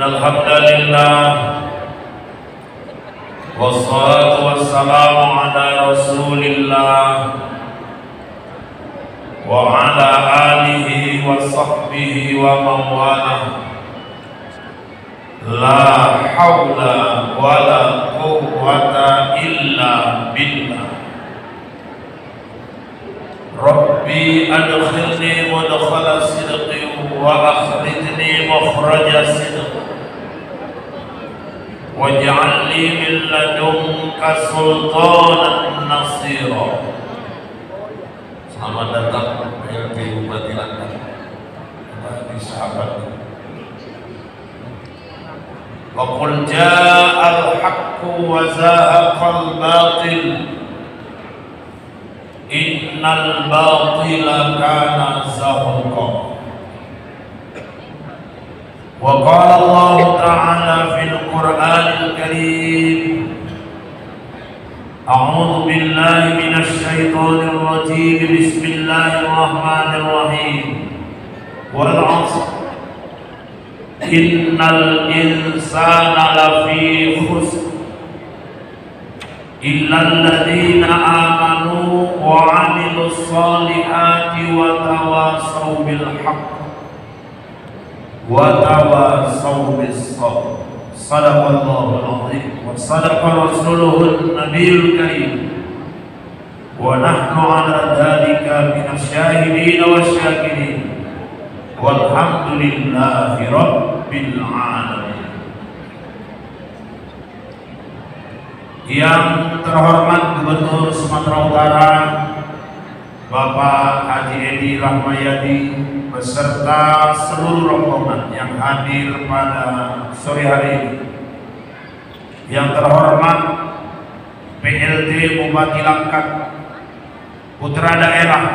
الحمد لله والصلاة والسلام على رسول الله وعلى آله وصحبه ومن والاه لا حول ولا قوة إلا بالله ربي أدخلني مدخل صدق وأخرجني مخرج صدق واجعل لي من لدنك سلطانا نصيرا. Selamat datang PLT Bupati Langkat bagi sahabat. Wa qul ja'al haqqu wa zahaqal batil innal batila kana zahuqa. Wa qala Allah ta'ala fil Qur'anil Karim A'udzu billahi minasy syaithanir rajim. Bismillahirrahmanirrahim. Wal 'ashr innal insana lafi khusr illal ladzina amanu wa 'amilus shalihati wa tawassaw bil haqq wa tawassaw bis sabr. Sadaqallahul azim wa sadaqa rasuluhun nabiyul karim wa nahnu ala dzalika minasy syahidin wasyakirin walhamdulillahi rabbil alamin. Yang terhormat Gubernur Sumatera Utara Bapak Haji Edi Rahmayadi beserta seluruh rombongan yang hadir pada sore hari ini. Yang terhormat PLT Bupati Langkat, putra daerah,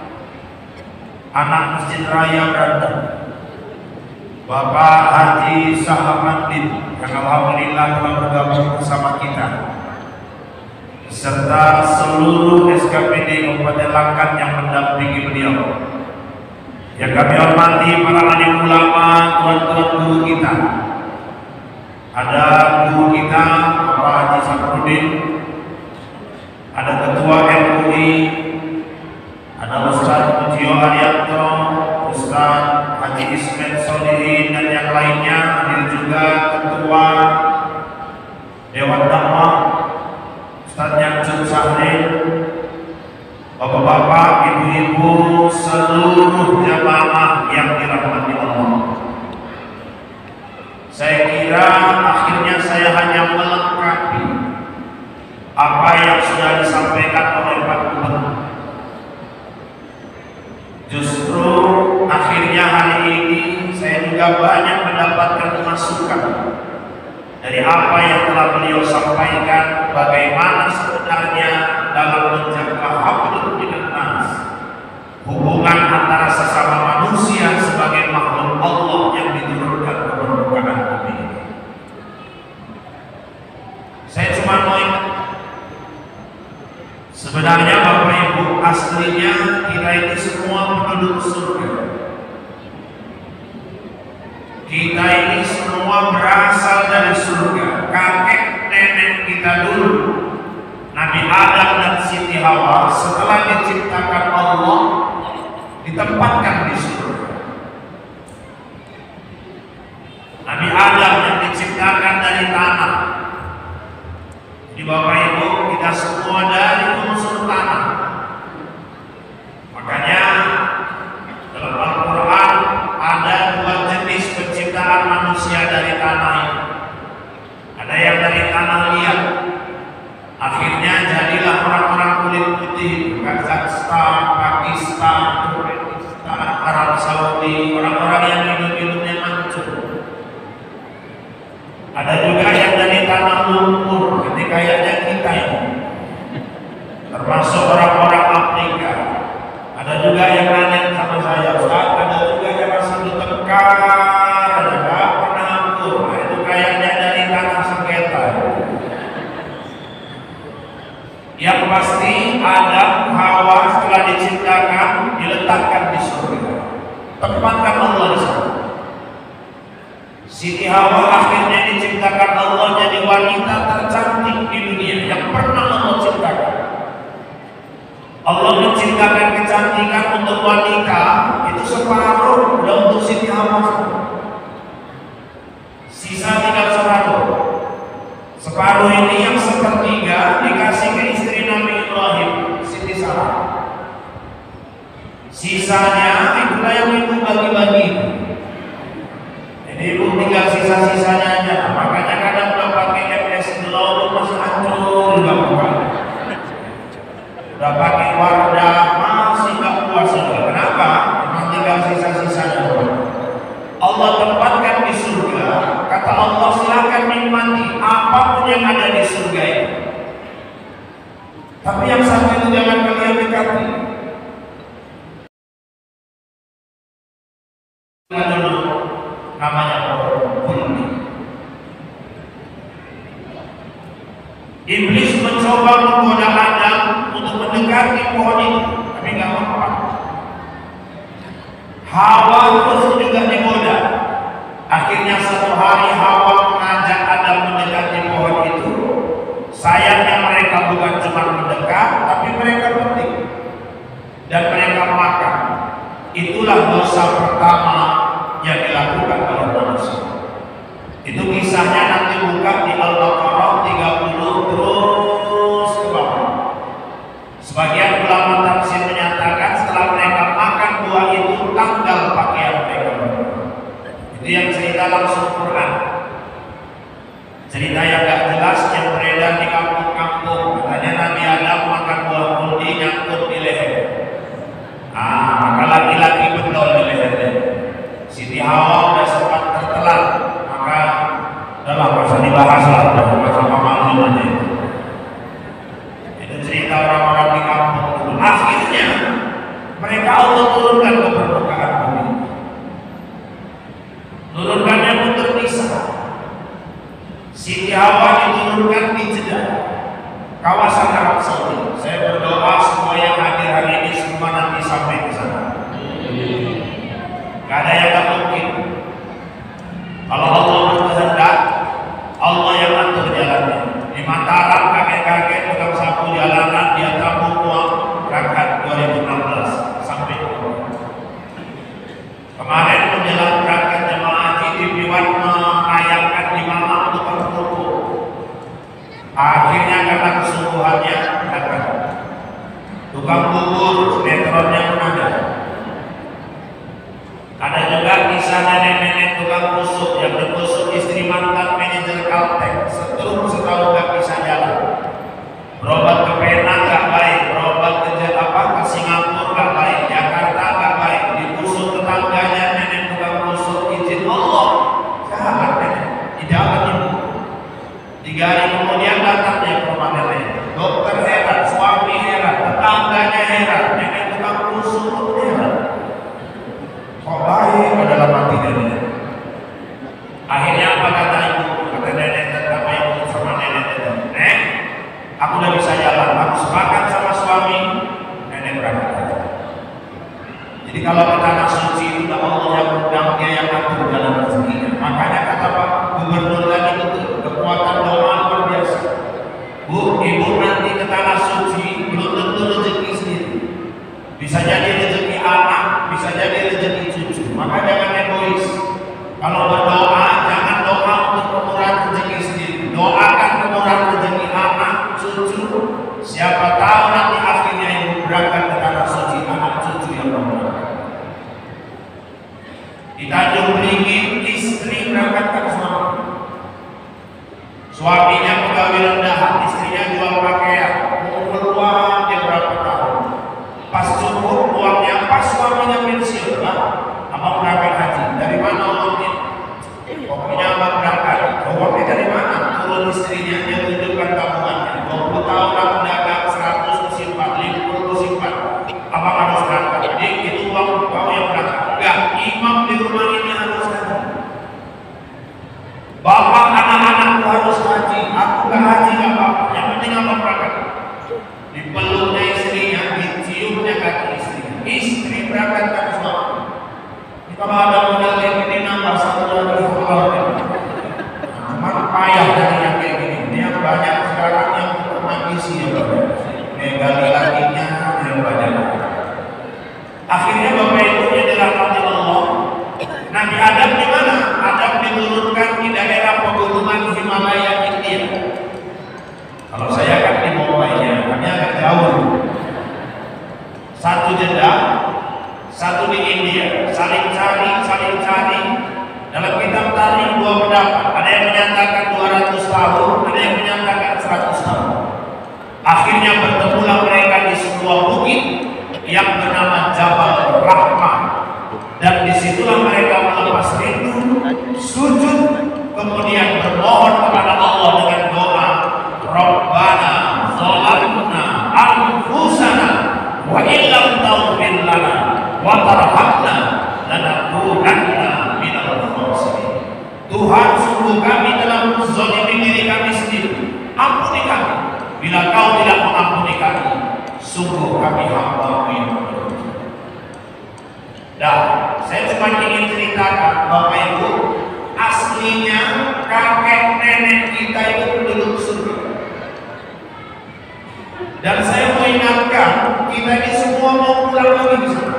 anak Masjid Raya Brandang, Bapak Haji Sahamadin yang alhamdulillah telah bergabung bersama kita, serta seluruh SKPD Kabupaten Langkat yang mendampingi beliau. Yang kami hormati para alim ulama, tuan-tuan guru kita. Ada guru kita Bapak Haji Saprudin, ada Ketua MUI, ada Ustaz Pujio Arianto, Ustaz Haji Ismet Solihin dan yang lainnya. Hadir juga Ketua Dewan Dakwah Ustaz Nyamsun Sahril, bapak-bapak, ibu-ibu, seluruh jamaah yang dirahmati Allah. Saya kira akhirnya saya hanya melengkapi apa yang sudah disampaikan oleh Pak Gubernur. Justru akhirnya hari ini saya juga banyak mendapatkan masukan dari apa yang telah beliau sampaikan, bagaimana sebenarnya dalam menjaga hablum minan nas, hubungan antara sesama manusia sebagai makhluk Allah yang diturunkan ke permukaan bumi. Saya cuma mau ingat, sebenarnya Bapak Ibu, aslinya kita ini semua penduduk surga. Kita ini semua berasal dari surga. Kakek nenek kita dulu, Nabi Adam dan Siti Hawa, setelah diciptakan Allah, ditempatkan di surga. Nabi Adam yang diciptakan dari tanah. Jadi Bapak Ibu, kita semua dari unsur tanah. Makanya dalam Al-Quran ada dua jenis penciptaan manusia dari tanah ini. Ada yang dari tanah liat, akhirnya jadilah orang-orang kulit putih, Kazakhstan, Pakistan, Turkmenistan, Arab Saudi, orang-orang yang hidup-hidupnya hancur. Ada juga yang dari tanah lumpur, jadi kayaknya kita ini, termasuk orang-orang Afrika. Ada juga yang nanya sama saya, Ustaz, ada juga yang masih bertengkar, ada nggak pernah hancur. Nah, itu kayaknya dari tanah sengketa. Yang pasti Adam Hawa setelah diciptakan diletakkan di surga. Tempatkan Allah di sana. Siti Hawa akhirnya diciptakan Allah jadi wanita tercantik di dunia yang pernah Allah ciptakan. Allah menciptakan kecantikan untuk wanita itu separuh, dan untuk Siti Hawa sisa tinggal separuh. Separuh ini yang sepertiga dikasih ke istri Nabi Ibrahim, Siti Sarah. Sisanya itulah yang ibu bagi-bagi. Jadi ibu tinggal sisa-sisanya aja. Makanya kadang udah pakai MS Glow masih hancur juga bukan. Udah pakai Wardah masih nggak puas juga. Kenapa? Memang tinggal sisa-sisanya. Allah tempatkan di surga. Kata Allah, silakan nikmati apapun yang ada di surga ini. Tapi yang satu itu jangan kalian dekati. Namanya Khuldi. Iblis mencoba menggoda Adam untuk mendekati pohon itu, tapi nggak mampu. Hawa terus juga digoda. Akhirnya satu hari Hawa mengajak Adam mendekati pohon itu. Sayangnya mereka bukan cuma mendekat, tapi mereka petik dan mereka makan. Itulah dosa pertama yang dilakukan oleh manusia. Itu kisahnya nanti buka di Al-Baqarah 30 terus ke bawah. Sebagian ulama tafsir menyatakan setelah mereka makan buah itu tanggal pakaian mereka. Itu yang cerita langsung Quran. Cerita yang gak jelas yang beredar di kampung-kampung. Katanya Nabi Adam makan buah khuldi nyangkut di leher. Maka laki-laki betul di lehernya. Siti Hawa udah sempat tertelan, maka udah nggak usah dibahas lah, udah sama maklum aja. Itu cerita orang-orang di kampung. Akhirnya mereka Allah turunkan ke permukaan bumi. Turunkannya pun terpisah. Siti Hawa diturunkan di Jeddah, kawasan Arab Saudi. Saya berdoa semua yang hadir hari ini semua nanti sampai ke sana. Gak ada yang gak mungkin. Kalau Allah berkehendak, Allah yang atur jalannya. Di Mataram kakek-kakek tukang sapu jalanan dia tabung uang berangkat 2016 sampai kemarin menjelang berangkat jemaah haji di Piwan mengayangkan di mana untuk berkumpul. Akhirnya karena kesungguhannya datang tukang bubur, sinetronnya pun ada. Ada juga kisah nenek-nenek tukang kusuk yang ditusuk istri mantan manajer Caltech, setruk setahun gak bisa jalan. Berobat ke Penang gak baik, berobat ke Singapura gak baik, Jakarta gak baik, ditusuk tetangganya nenek tukang kusuk, izin Allah jahat nenek, dijabat ibu. 3 hari kemudian datangnya ke rumah nenek. Dokter heran, suami heran, tetangganya heran, nenek tukang kusuk heran. Kok baik adalah mati nenek. Akhirnya apa kata ibu? Kata nenek tetap ibu sama nenek. Nek, aku udah bisa jalan, aku sepakat sama suami. Nenek berangkat aja. Jadi kalau ke tanah suci itu Allah yang undang, dia yang atur jalan rezekinya. Makanya kata Pak Gubernur tadi itu kekuatan doa luar biasa. Bu, ibu nanti ke tanah suci belum tentu rezeki sendiri. Bisa jadi rezeki anak, bisa jadi rezeki cucu. Maka jangan egois. Kalau berdoa, jangan doa untuk kemurahan rezeki sendiri. Doakan kemurahan rezeki anak, cucu. Siapa tahu nanti akhirnya ibu berangkat ke tanah suci, anak cucu yang berangkat. Di Tanjung Beringin, istri berangkatkan suami. Suaminya pegawai rendahan, istrinya jual pakaian. Umur uang dia berapa tahun? Pas cukup uangnya, pas suaminya pensiun, abang berangkat haji. Dari mana uangnya? Pokoknya abang berangkat. Uangnya dari mana? Turun istrinya, dia tunjukkan tabungannya. 20 tahun aku dagang, 100 kusimpan, 50 kusimpan. Abang harus berangkat. Jadi itu uang kau yang berangkat. Enggak, imam di rumah ini harus haji. Bapak anak-anakku harus haji. Aku gak haji gak apa-apa. Yang penting abang berangkat. Dipeluknya istrinya, diciumnya kaki istrinya. Istri berangkat ke suami. Kalau ada modal kayak gini nambah 1 lagi. India, saling cari. Dalam kitab tarikh dua pendapat, ada yang menyatakan 200 tahun, ada yang menyatakan 100 tahun. Akhirnya bertemulah mereka di sebuah bukit yang bernama Jabal Rahmah, dan disitulah mereka melepas rindu, sujud, kemudian bermohon kepada Allah dengan doa, Rabbana zalamna anfusana wa illam taghfir lana wa tarhamna lanakunanna minal khasirin. Tuhan, sungguh kami telah menzalimi diri kami sendiri, ampuni kami. Bila Kau tidak mengampuni kami, sungguh kami hamba-Mu yang berdosa. Dan saya cuma ingin ceritakan, Bapak Ibu, aslinya kakek nenek kita itu penduduk surga. Dan saya mau ingatkan, kita ini semua mau pulang lagi di sana.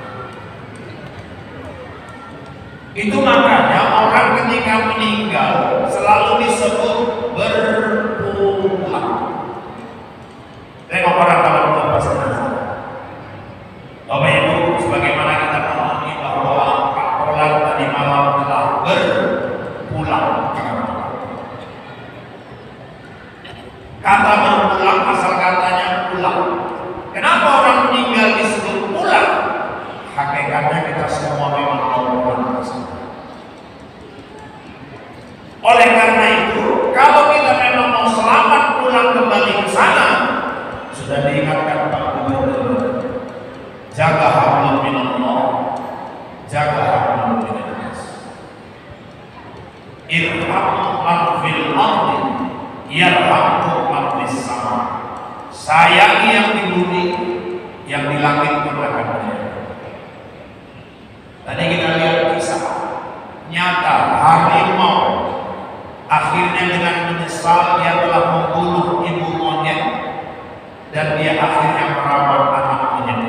Itu makanya orang ketika meninggal selalu disebut berpulang. Tengok orang kalau melepas jenazah. Bapak Ibu, sebagaimana kita memahami bahwa Pak Roland tadi malam telah berpulang. Kata berpulang asal katanya pulang. Kenapa orang meninggal disebut pulang? Hakikatnya kita semua memang mau pulang ke sana. Oleh karena itu, kalau kita memang mau selamat pulang kembali ke sana, sudah diingatkan Pak Gubernur, jaga hablum minallah, jaga hablum minannas. Irhamu man fil ardi yarhamkum man fis sama. Sayangi yang di bumi, yang di langit pun akan menyayangi. Tadi kita lihat kisah nyata harimau akhirnya dengan menyesal dia telah membunuh ibu monyet, dan dia akhirnya merawat anak monyet.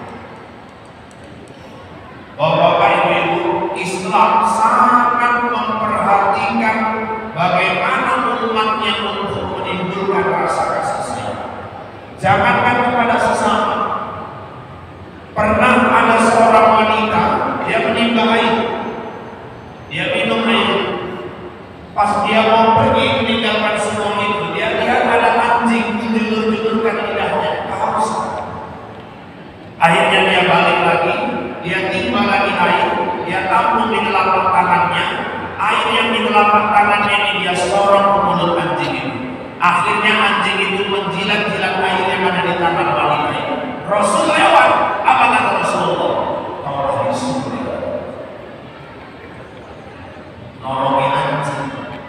Bapak Ibu, Islam sangat memperhatikan bagaimana umatnya untuk menimbulkan rasa kasih sayang. Jangankan kepada sesama. Pernah ada seorang wanita, dia menimba air, dia minum air. Pas dia mau pergi meninggalkan semua itu, dia lihat ada anjing menjulur-julurkan lidahnya, kehausan. Akhirnya dia balik lagi, dia timba lagi air, dia tampung di telapak tangannya. Air yang di telapak tangannya ini dia sorong ke mulut anjing ini. Akhirnya anjing itu menjilat-jilat air yang ada di tangan wanita ini. Rasul lewat, apa kata Rasulullah? Kalau Rasul lewat, nolongin anjing.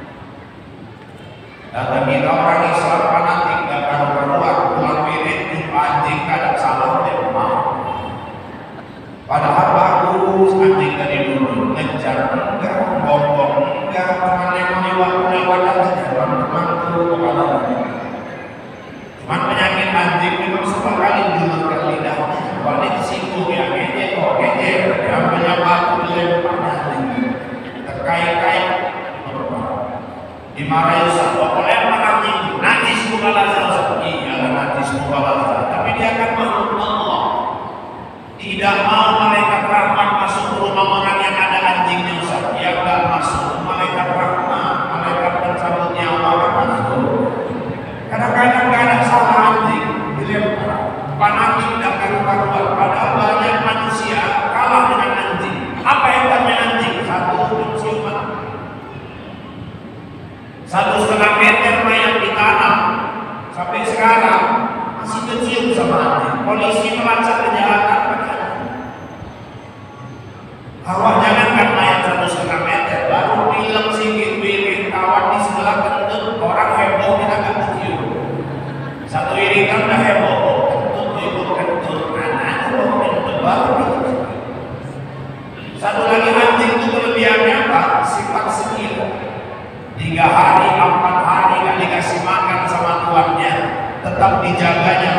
Kata kita orang Islam fanatik, gak karu-karuan, pulang wirid jumpa anjing kadang salah dia mau. Padahal bagus anjing dari dulu, ngejar enggak, bombong enggak, teman-teman lewat aja, teman-teman tuh kepala. Cuman penyakit anjing memang suka kali julurkan lidahnya, balik disinggung ya, ngejek kok, ngejek, yang banyak batu dilempar anjing, terkait-kait, dimarahi Ustaz, pokoknya anjing, najis bukan lazat, iya najis bukan lazat, tapi dia akan makhluk Allah. Tidak mau malaikat rahmat masuk ke rumah orang yang ada anjingnya Ustaz, dia enggak masuk. Malaikat rahmat, malaikat pencabut nyawa akan masuk. Kadang-kadang nggak ada salah anjing, dilempar. Fanatik dan karu-karuan. Padahal banyak manusia kalah dengan anjing. Apa hebatnya anjing? Satu penciuman. 1,5 meter mayat ditanam sampai sekarang masih kecium sama anjing. Polisi melacak kejahatan pada anjing. Awak jangankan mayat 1,5 meter, baru film sikit wirid kawan di sebelah kentut orang heboh kita nggak kecium. Satu irikan udah heboh, kentut anak kentut baru. Satu lagi anjing itu kelebihannya apa? Sifat setia. 3 hari, 4 hari gak dikasih makan sama tuannya, tetap dijaganya.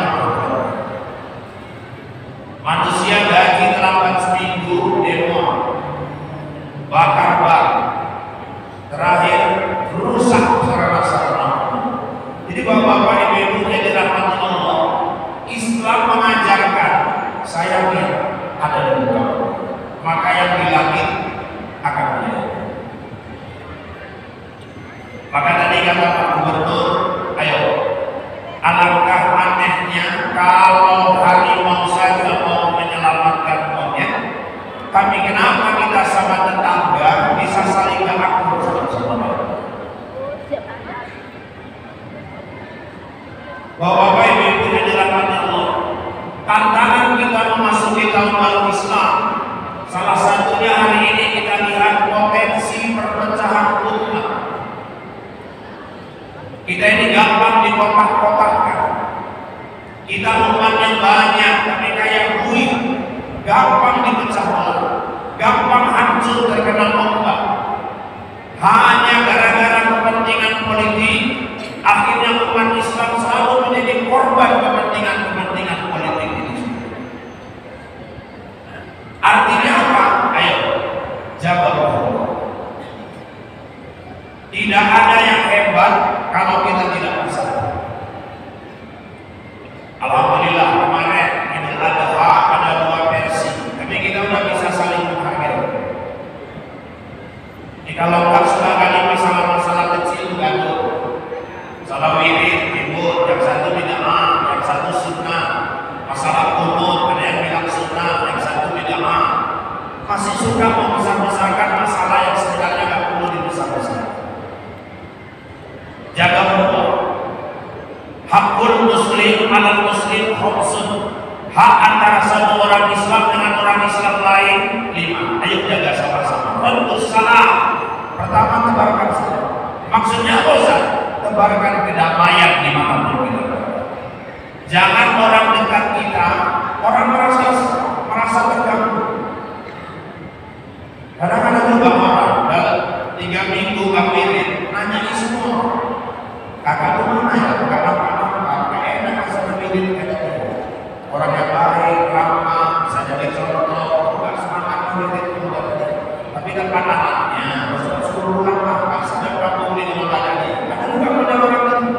Manusia gaji terlambat seminggu, demo, bakar ban, terakhir rusak sarana-sarana. Jadi bapak-bapak ibu-ibu yang dirahmati Allah, Islam mengajarkan sayangnya ada di muka. Tapi kenapa kita sama tetangga bisa saling gak akur sama-sama? Bapak-bapak ibu yang dirahmati Allah, tantangan kita memasuki tahun baru Islam, salah satunya hari ini kita lihat potensi perpecahan umat. Kita ini gampang dikotak-kotakkan. Kita umat yang banyak tapi kayak buih, gampang dipecah belah, gampang hancur terkena ombak. Hanya gara-gara kepentingan politik, akhirnya umat Islam selalu menjadi korban kepentingan politik ini. Artinya apa? Ayo, jaga Allah. Tidak ada yang hebat kalau kita tidak bersatu. Alhamdulillah kemarin Idul Adha ada 2 versi, tapi kita udah bisa saling menghargai. Kalau tak sebagai masalah-masalah kecil gaduh, salah wirid, ribut, yang satu bid'ah, yang satu sunnah, masalah kunut, ada yang bilang sunnah, yang satu bid'ah, masih suka membesar-besarkan masalah yang sebenarnya nggak perlu dibesar-besarkan. Jaga Allah. Hakul muslim alal muslim khomsun. Hak antara satu orang Islam dengan orang Islam lain 5. Ayo jaga sama-sama. Tentu salam. Pertama, tebarkan salam. Maksudnya apa Ustaz? Tebarkan kedamaian di manapun kita berada. Jangan orang dekat kita, orang merasa terganggu. Kadang-kadang juga orang dalam 3 minggu gak wirid, nanya semua. Kakak tuh mana ya? Kakak enak asal wirid katanya. Orang yang baik, ramah, bisa jadi contoh, gak semangat wirid juga. Tapi depan anaknya, suruh ramah, sedang kamu di rumah tadi. Ada juga pada orang itu.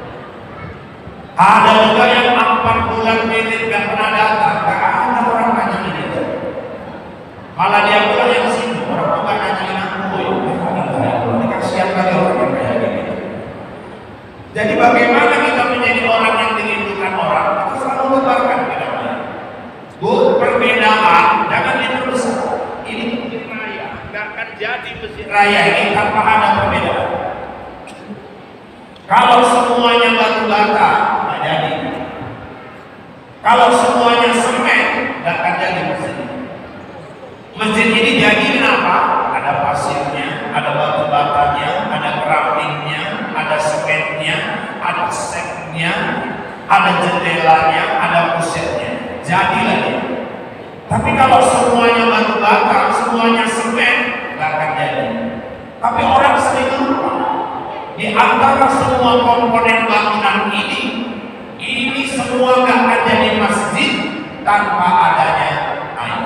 Ada juga yang 4 bulan wirid gak pernah datang, gak ada orang nanya ini. Malah dia pulang yang sini, orang tua nanyain aku, ini kasihan kali orang yang kayak gini. Jadi bagaimana kita menjadi orang yang dirindukan orang? Kita selalu tebarkan kedamaian. Bu, perbedaan jangan diperbesar. Ini masjid raya, nggak akan jadi masjid raya ini tanpa ada perbedaan. Kalau semuanya batu bata, nggak jadi. Kalau semuanya semen, nggak akan jadi masjid. Masjid ini jadi kenapa? Ada pasirnya, ada batu batanya, ada keramiknya, ada semennya, ada seknya, ada jendelanya, ada pusatnya. Jadilah dia. Tapi kalau semuanya batu bata, semuanya semen, nggak akan jadi. Tapi orang sering lupa di antara semua komponen bangunan ini semua nggak akan jadi masjid tanpa adanya air.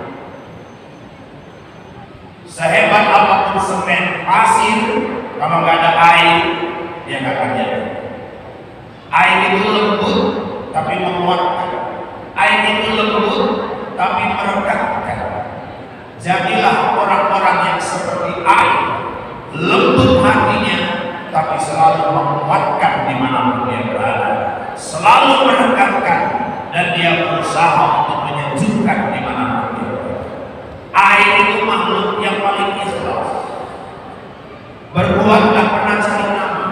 Sehebat apapun semen, pasir, kalau nggak ada air, dia nggak akan jadi. Air itu lembut, tapi menguatkan. Air itu lembut, tapi merekatkan. Jadilah orang-orang yang seperti air, lembut hatinya, tapi selalu menguatkan dimanapun dia berada, selalu merekatkan, dan dia berusaha untuk menyejukkan dimanapun dia berada. Air itu makhluk yang paling ikhlas. Berbuat tak pernah cari nama.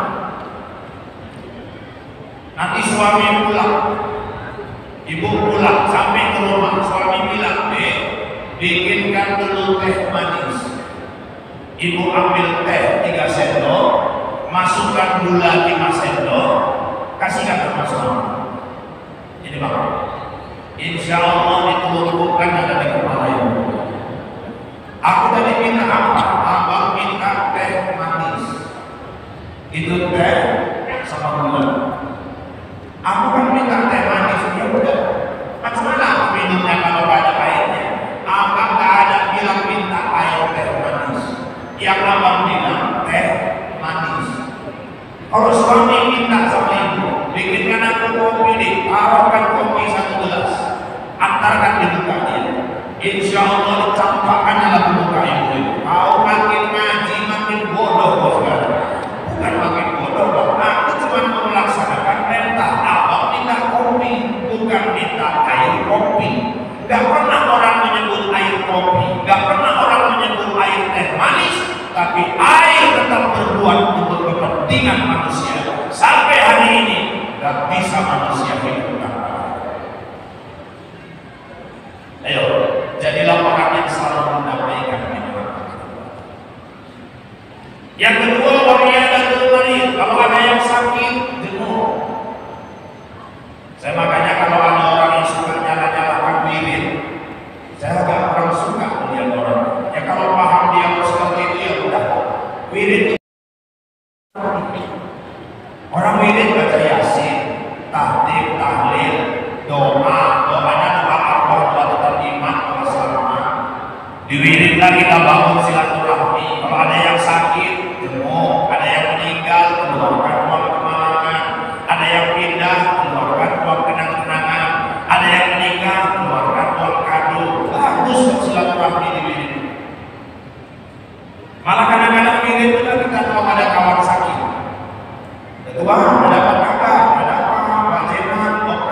Nanti suami pulang, ibu pulang, sampai ke rumah, suami bilang, bikinkan dulu teh manis. Ibu ambil teh 3 sendok, masukkan gula 5 sendok, kasihkan ke suami. Ini bang, insya Allah ditumpukkan ada di kepala ibu. Aku tadi minta apa? Abang minta teh manis. Itu teh sama gula. Aku kan minta teh manis, ya udah. Macam mana minumnya kalau gak ada airnya? Abang gak ada bilang minta air teh manis. Yang abang bilang teh manis. Kalau suami minta sama ibu, bikinkan aku kopi nih, taruhkan kopi 1 gelas, antarkan di muka dia. Insya Allah dicampakkannya lagu muka ibu. Kau makin ngaji makin bodoh bos kan? Bukan makin bodoh, aku cuma melaksanakan perintah abang minta kopi, bukan minta air kopi. Gak pernah orang menyebut air kopi. Nggak pernah orang menyebut air teh manis, tapi air tetap berbuat untuk kepentingan manusia. Sampai hari ini nggak bisa manusia hidup tanpa air. Ayo, jadilah orang yang selalu mendamaikan hidup. Yang kedua, wariadatul marid. Kalau ada yang sakit, jenuh. Saya makanya kalau ada orang yang suka nyala-nyalakan wirid, saya agak kurang suka melihat orang. Ya kalau paham dia seperti itu ya udah. Wirid orang wirid baca yasin, tahlil, tahlil, doa, doanya doa Allah, doa tetap iman, doa selamat. Di wirid lagi kita bangun silaturahmi. Kalau ada yang sakit, jenuh, ada yang meninggal, keluarkan uang kemalangan, ada yang pindah, keluarkan uang kenang-kenangan, ada yang menikah, keluarkan uang kado. Bagus silaturahmi di wirid. Malah kadang-kadang wirid itu kita kalau ada kawan sakit, ketua ada apa kabar, ada apa, Pak Jeman,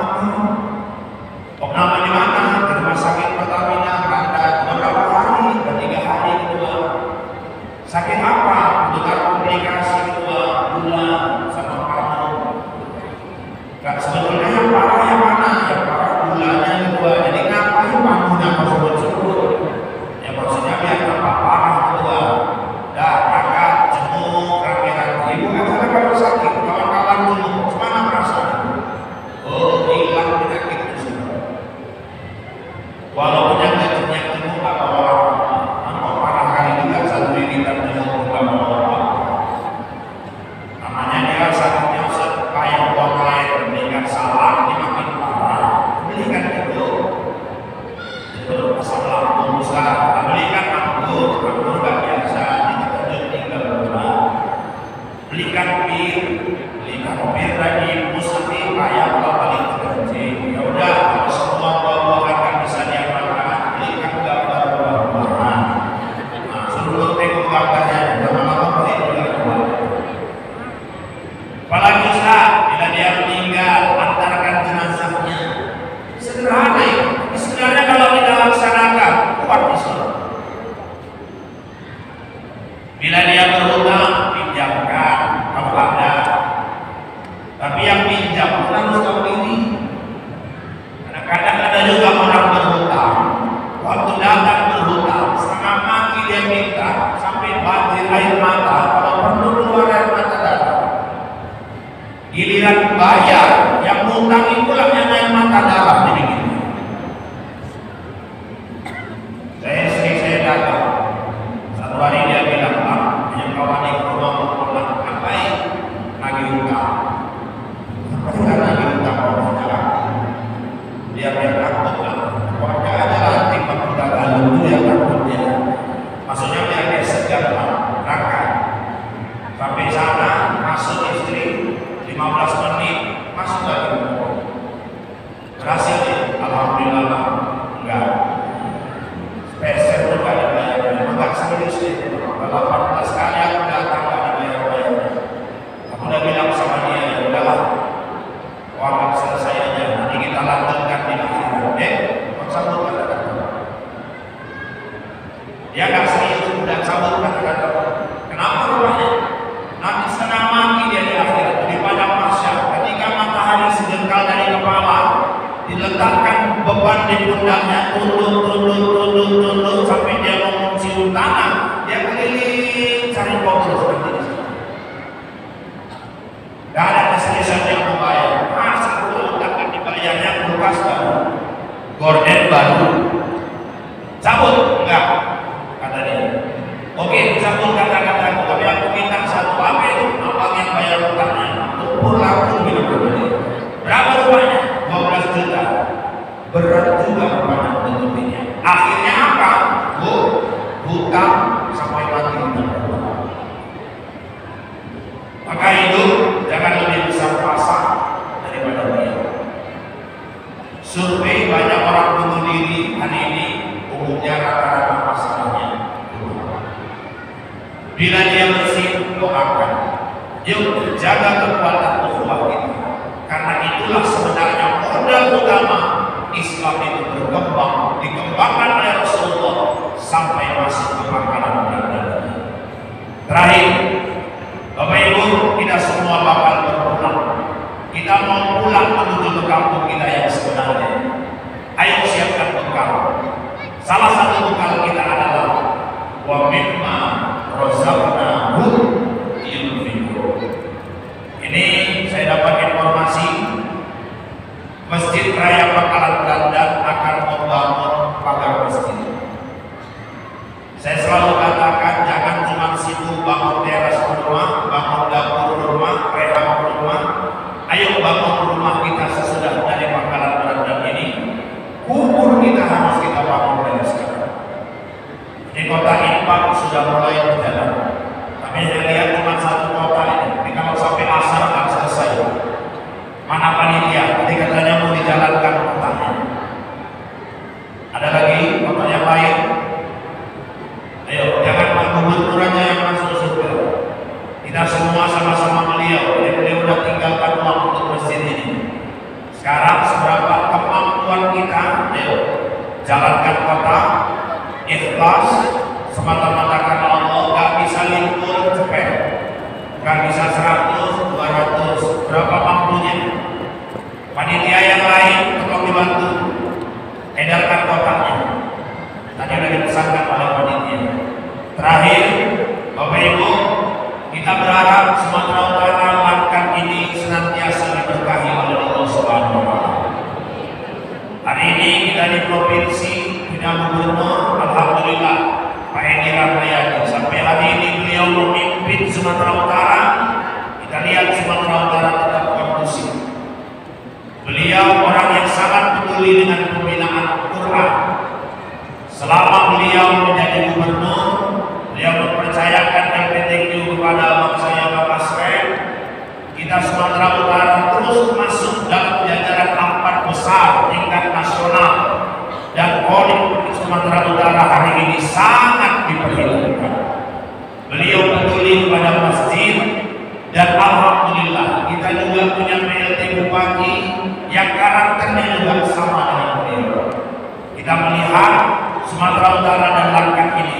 nama di mana, di rumah sakit Pertamina, ada beberapa hari, 3 hari kedua. Sakit apa? Bukan komplikasi kedua, gula sama paru. Gak sebetulnya yang parah yang mana? Yang parah gulanya kedua. Jadi ngapain pamunya kau sebut-sebut? Ya maksudnya biar tambah parah kedua. Dah kakak jemuk rame-rame. Ibu kan sana kalau sakit, kawan-kawan dulu, gimana perasaan? Oh hilang penyakit itu. Walaupun yang jemuk gak bawa apa-apa. Namun parah kali juga satu iritan jemuk gak bawa apa-apa. Namanya dia sakitnya kayak buang air, belikan salah, ini makin parah. Belikan itu. Itu masalah lambung besar. Belikan anggur gak biasa. Belikan bir lagi musati kayak kalau paling terkecil. Ya udah, kalau semua buah-buahan kan bisa dia makan. Belikan gambar buah-buahan. Nah, suruh tengok gambarnya. Jangan apa beli juga. Apalagi Ustaz, bila dia meninggal, antarkan jenazahnya. Sederhana ya. Sebenarnya kalau kita laksanakan, kuat Islam. Bila dia berhutang, pinjamkan kalau ada. Tapi yang pinjam harus tahu ini. Kadang-kadang ada juga orang berhutang. Waktu datang berhutang, setengah mati dia minta sampai banjir air mata. Kalau perlu keluar air mata darah. Giliran bayar, yang hutang itulah yang air mata darah begini. Saya datang. Satu hari dia bilang, Pak, yang kawan yang rumah pulang ngapain? Lagi hutang. Apa lagi hutang orang jalan? Dia takut lah. Pokoknya ada nanti kita lalu itu yang takut dia. Maksudnya biar dia segar lah, berangkat. Sampai sana masuk istri 15 menit masuk lagi. Berhasil ya? Alhamdulillah. Enggak. Spesial juga ada bayarnya. Enggak serius deh. 18 kali aku datang gak ada bayar-bayar. Aku udah bilang sama dia, ya udahlah, waktu selesai aja. Nanti kita lanjutkan di akhirat. Sambut kata-kata. Dia gak serius, udah sambut kata-kata. Kenapa rupanya? Nanti setengah mati dia di akhirat. Di padang mahsyar, ketika matahari sejengkal dari kepala, diletakkan beban di pundaknya, tunduk sampai dia ngomong cium tanah. Dia keliling cari kotor seperti ini. Gak ada keseriusan yang membayar. Masa itu takkan dibayarnya kulkas baru, gorden baru. Cabut? Enggak, kata dia. Oke, cabut kata-kata aku, tapi aku minta satu. Apa itu? Abang yang bayar utangnya. Tumpur laku bilang begini. Berapa rupanya? 12 juta. Berat juga rupanya bentuknya. Akhirnya apa? Hutang sampai mati. Maka hidup jangan lebih besar pasang daripada dia. Survei banyak orang bunuh diri hari ini umumnya rata-rata masalahnya. Bila dia bersih, doakan. Yuk jaga kekuatan ukhuwah kita. Karena itulah sebenarnya modal utama Islam itu berkembang, dikembangkan oleh Rasulullah sampai masuk ke pangkalan berat. Terakhir, Bapak Ibu, kita semua bakal berpulang. Kita mau pulang menuju ke kampung kita yang sebenarnya. Ayo siapkan bekal. Salah satu bekal kita adalah wa mimma razaqnahum yunfiqun. Ini saya dapat informasi Masjid Raya Pangkalan Belanda akan membangun pagar masjid. Saya selalu katakan jangan cuma sibuk bangun teras rumah, bangun dapur rumah, rehab rumah. Ayo bangun rumah kita sesudah dari Pangkalan Belanda ini. Kubur kita harus kita bangun dari sekarang. Di kota Impang sudah mulai berjalan. Tapi saya lihat cuma satu kota ini. Kalau sampai asar akan selesai. Mana panitia? Jadi katanya mau dijalankan kotanya. Ada lagi kota yang lain. Ayo, jangan Pak Gubernur aja yang masuk surga. Kita semua sama-sama beliau. Beliau sudah tinggalkan uang untuk masjid ini. Sekarang seberapa kemampuan kita? Ayo, jalankan kota, ikhlas, semata-mata karena Allah. Gak bisa libur cepet. Gak bisa 100, 200, berapa mampunya. Panitia yang lain tolong dibantu edarkan kotaknya. Tadi sudah dipesankan oleh panitia. Terakhir, Bapak Ibu, kita berharap Sumatera Utara Langkat ini senantiasa diberkahi oleh Allah Subhanahu wa Ta'ala. Hari ini kita di provinsi punya gubernur, alhamdulillah Pak Edi Rahmayadi. Sampai hari ini beliau memimpin Sumatera Utara. Kita lihat Sumatera Utara tetap kondusif. Beliau orang yang sangat peduli dengan pembinaan Quran. Selama beliau menjadi gubernur, beliau mempercayakan LPTQ kepada abang saya Bapak Sren. Kita Sumatera Utara terus masuk dalam jajaran 4 besar tingkat nasional. Dan KONIM Sumatera Utara hari ini sangat diperhitungkan. Beliau peduli kepada masjid. Dan alhamdulillah kita juga punya PLT Bupati yang karakternya juga sama dengan beliau. Kita melihat Sumatera Utara dan Langkat ini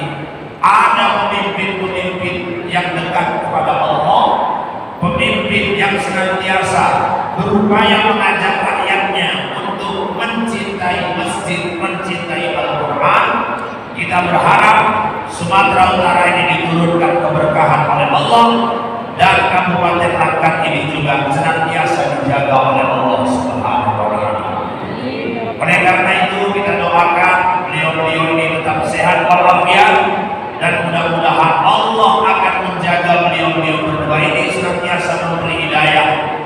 ada pemimpin-pemimpin yang dekat kepada Allah, pemimpin yang senantiasa berupaya mengajak rakyatnya untuk mencintai masjid, mencintai Al-Quran. Kita berharap Sumatera Utara ini diturunkan keberkahan oleh Allah. Dan Kabupaten Langkat ini juga senantiasa dijaga oleh Allah Subhanahu wa Ta'ala. Oleh karena itu kita doakan beliau-beliau ini tetap sehat walafiat dan mudah-mudahan Allah akan menjaga beliau-beliau berdua ini senantiasa memberi hidayah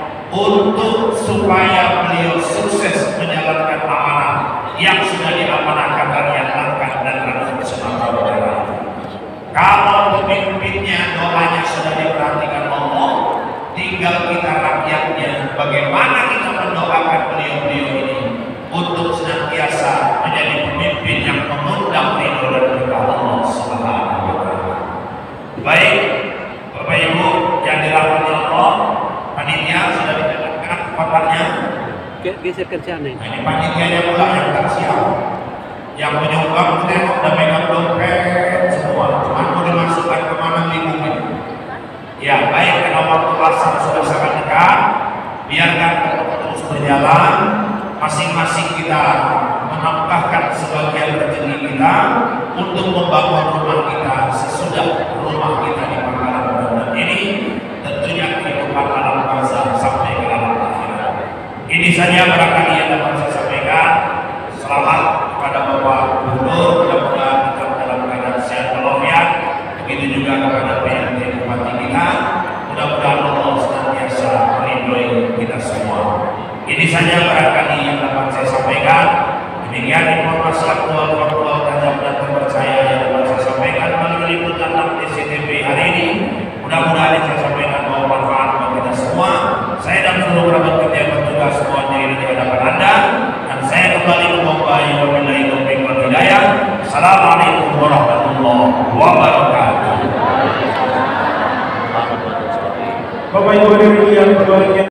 untuk supaya beliau sukses menjalankan amanah yang sudah diamanahkan rakyat Langkat dan rakyat Sumatera Utara. Kalau pemimpinnya doanya sudah diperhatikan Allah, tinggal kita rakyatnya bagaimana kita mendoakan beliau-beliau ini untuk senantiasa menjadi pemimpin yang mengundang ridho dan berkah Allah Subhanahu wa Ta'ala. Baik, Bapak Ibu yang dirahmati Allah, panitia sudah ditetapkan kotaknya. Geser kerjaan ini. Ini panitianya pula yang tak siap. Yang menyumbang tengok dan megang dompet semua, cuma mau dimasukkan kemana bingungin. Ya baik, karena waktu asar sudah sangat dekat, biarkan terus berjalan. Masing-masing kita menambahkan sebagian rezeki kita untuk membangun rumah kita sesudah rumah kita di Pangkalan Belanda ini. Tentunya kehidupan alam bangsa sampai ke alam akhirat. Ini saja barangkali yang dapat saya sampaikan. Selamat kepada Bapak Gubernur, mudah-mudahan tetap dalam keadaan sehat walafiat. Begitu juga kepada PLT Bupati kita, mudah-mudahan Allah senantiasa melindungi kita semua. Ini saja barangkali yang dapat saya sampaikan. Demikian informasi aktual tajam dan terpercaya yang dapat saya sampaikan melalui liputan TCTV hari ini. Mudah-mudahan yang saya sampaikan bahwa manfaat bagi kita semua. Saya dan seluruh kerabat kerja yang bertugas semuanya di hadapan Anda. Dan saya kembali membawahi wabillahi taufiq wal hidayah. Assalamualaikum warahmatullahi wabarakatuh. Bapak Ibu yang berbahagia.